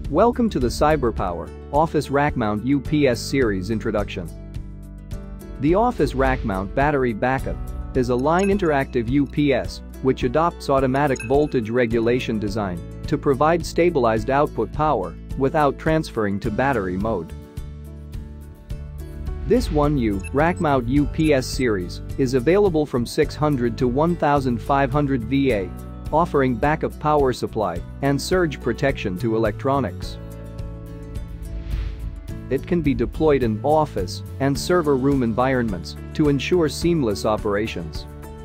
Welcome to the CyberPower Office Rackmount UPS Series introduction. The Office Rackmount Battery Backup is a line interactive UPS which adopts automatic voltage regulation design to provide stabilized output power without transferring to battery mode. This 1U Rackmount UPS series is available from 600 to 1500 VA, offering backup power supply and surge protection to electronics. It can be deployed in office and server room environments to ensure seamless operations.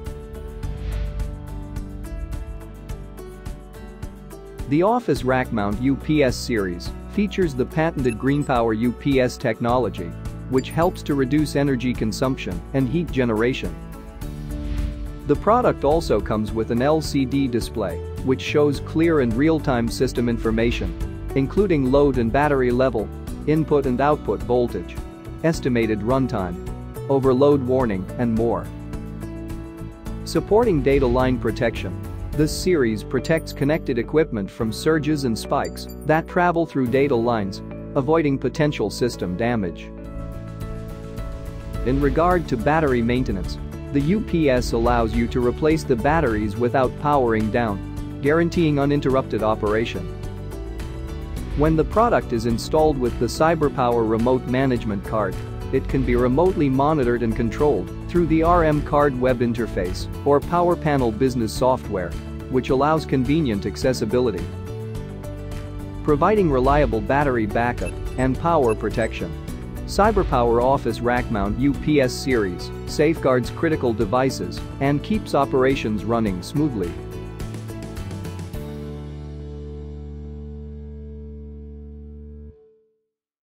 The Office Rackmount UPS series features the patented GreenPower UPS technology, which helps to reduce energy consumption and heat generation. The product also comes with an LCD display, which shows clear and real-time system information, including load and battery level, input and output voltage, estimated runtime, overload warning, and more. Supporting data line protection, this series protects connected equipment from surges and spikes that travel through data lines, avoiding potential system damage. In regard to battery maintenance, the UPS allows you to replace the batteries without powering down, guaranteeing uninterrupted operation. When the product is installed with the CyberPower remote management card, it can be remotely monitored and controlled through the RM card web interface or Power Panel business software, which allows convenient accessibility. Providing reliable battery backup and power protection, CyberPower Office Rackmount UPS series safeguards critical devices and keeps operations running smoothly.